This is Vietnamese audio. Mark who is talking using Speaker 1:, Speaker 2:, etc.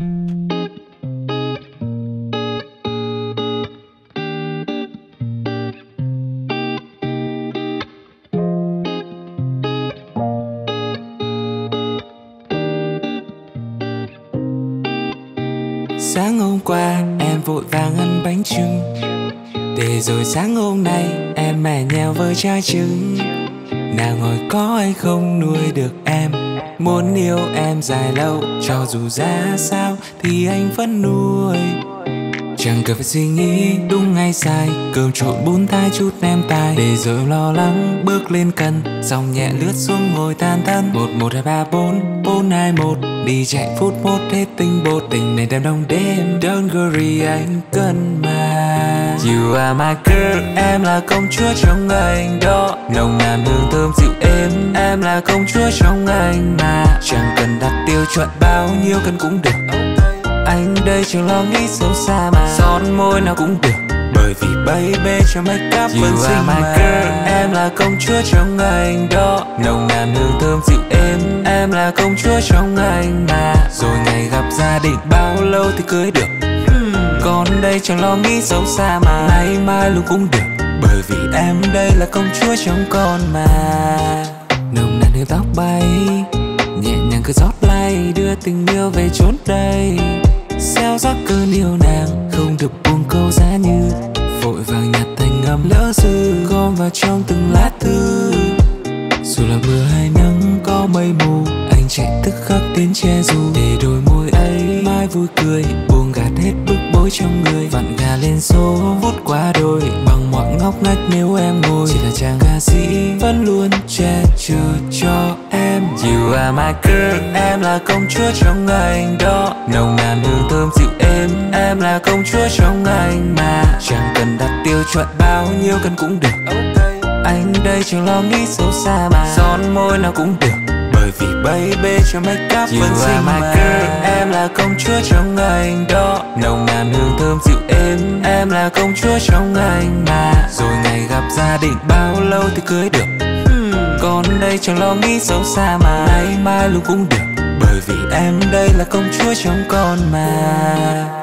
Speaker 1: Sáng hôm qua em vội vàng ăn bánh chưng, để rồi sáng hôm nay em mè nheo với trái trứng. Nàng hỏi có hay không nuôi được em, muốn yêu em dài lâu, cho dù giá sao thì anh vẫn nuôi. Chẳng cần phải suy nghĩ đúng hay sai, cơm trộn bún thai chút nem tai, để rồi lo lắng bước lên cần, dòng nhẹ lướt xuống ngồi than thân. 1, 1, 2, 3, 4, 4, 2, 1, đi chạy phút mốt hết tinh bột. Tình này đêm đông đêm, don't worry anh cần mà. You are my girl, em là công chúa trong anh đó, nồng nàn hương thơm dịu êm, em là công chúa trong anh mà. Chẳng cần đặt tiêu chuẩn bao nhiêu cần cũng được, anh đây chẳng lo nghĩ xấu xa mà. Son môi nào cũng được, bởi vì baby cho make up vẫn xinh mà. Girl, em là công chúa trong anh đó, nồng nàn hương thơm dịu êm, em là công chúa trong anh mà. Rồi ngày gặp gia đình bao lâu thì cưới được, còn đây chẳng lo nghĩ xấu xa mà. Nay mai luôn cũng được, bởi vì em đây là công chúa trong con mà. Nồng nàn hương tóc bay, nhẹ nhàng cứ rót lay, đưa tình yêu về chốn đây. Xeo gió cơn yêu nàng, không được buông câu giá như vội vàng nhặt thành ngầm lỡ dư, gom vào trong từng lá thư. Dù là mưa hay nắng có mây mù, anh chạy tức khắc đến che dù, để đôi môi ấy mai vui cười, buông gạt hết bức bối trong người. Vặn gà lên số vút qua đôi, bằng mọi ngóc ngách nếu em ngồi. Chỉ là chàng ca sĩ vẫn luôn che chở cho em. You are my girl, em là công chúa trong anh đó, nồng nàn hương thơm dịu êm, em là công chúa trong anh mà. Chẳng cần đặt tiêu chuẩn bao nhiêu cần cũng được, anh đây chẳng lo nghĩ xấu xa mà. Son môi nào cũng được, bởi vì baby cho make up vẫn xinh mà. Girl, em là công chúa trong anh đó, nồng nàn hương thơm dịu êm, em là công chúa trong anh mà. Rồi ngày gặp gia đình bao lâu thì cưới được, còn đây chẳng lo nghĩ xấu xa mà. Nay mai luôn cũng được, bởi vì em đây là công chúa trong con mà.